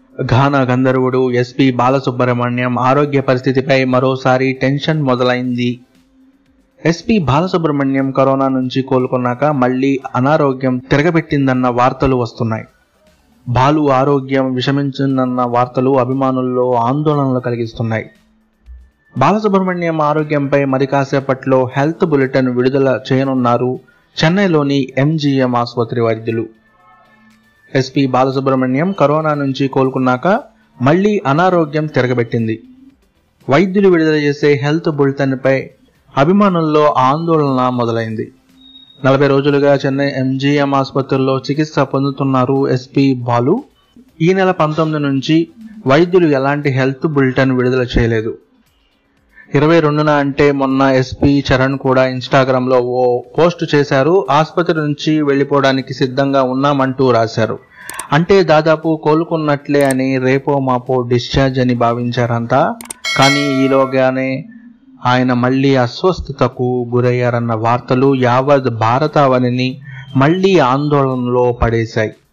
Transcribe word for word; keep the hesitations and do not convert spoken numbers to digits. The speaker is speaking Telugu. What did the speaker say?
ఘాన గంధర్వుడు ఎస్పీ బాలసుబ్రహ్మణ్యం ఆరోగ్య పరిస్థితిపై మరోసారి టెన్షన్ మొదలైంది. ఎస్పీ బాలసుబ్రహ్మణ్యం కరోనా నుంచి కోలుకున్నాక మళ్లీ అనారోగ్యం తిరగబెట్టిందన్న వార్తలు వస్తున్నాయి. బాలు ఆరోగ్యం విషమించిందన్న వార్తలు అభిమానుల్లో ఆందోళనలు కలిగిస్తున్నాయి. బాలసుబ్రహ్మణ్యం ఆరోగ్యంపై మరి కాసేపట్లో హెల్త్ బులెటిన్ విడుదల చేయనున్నారు చెన్నైలోని ఎంజీఎం ఆసుపత్రి వైద్యులు. ఎస్పీ బాలసుబ్రహ్మణ్యం కరోనా నుంచి కోలుకున్నాక మళ్లీ అనారోగ్యం తిరగబెట్టింది. వైద్యులు విడుదల చేసే హెల్త్ బులెటిన్ పై అభిమానుల్లో ఆందోళన మొదలైంది. నలభై రోజులుగా చెన్నై ఎంజీఎం ఆసుపత్రిలో చికిత్స పొందుతున్నారు ఎస్పీ బాలు. ఈ నెల పంతొమ్మిది నుంచి వైద్యులు ఎలాంటి హెల్త్ బులెటిన్ విడుదల చేయలేదు. ఇరవై రెండున అంటే మొన్న ఎస్పీ చరణ్ కూడా ఇన్స్టాగ్రామ్ లో ఓ పోస్ట్ చేశారు. ఆసుపత్రి నుంచి వెళ్లిపోవడానికి సిద్ధంగా ఉన్నామంటూ రాశారు. అంటే దాదాపు కోలుకున్నట్లే అని రేపో మాపో డిశ్చార్జ్ అని భావించారంతా. కానీ ఈలోగానే ఆయన మళ్లీ అస్వస్థతకు గురయ్యారన్న వార్తలు యావత్ భారతావనిని మళ్లీ ఆందోళనలో పడేశాయి.